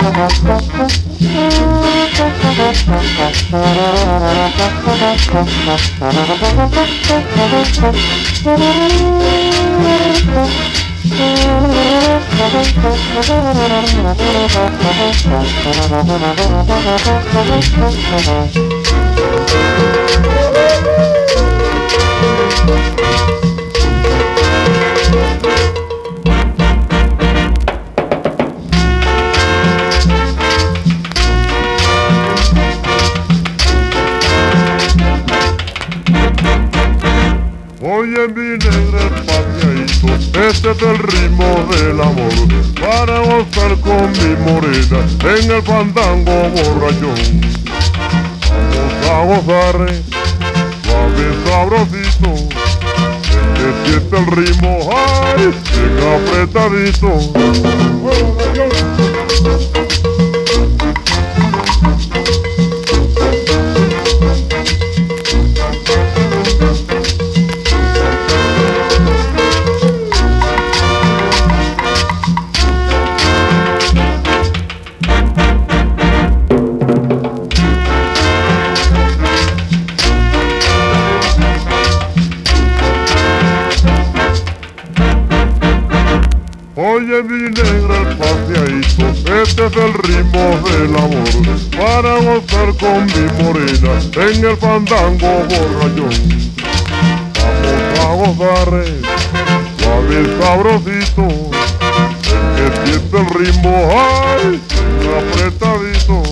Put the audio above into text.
Oye mi negra paseadito, este es el ritmo del amor, para gozar con mi morena en el fandango borrachón. Vamos a gozar, suave sabrosito, que siente el ritmo, ay, bien apretadito. Oye mi negra paseadito, este es el ritmo del amor, para gozar con mi morena en el fandango borrachón. Vamos a gozar, suave y sabrosito, que siente el ritmo, ay, apretadito.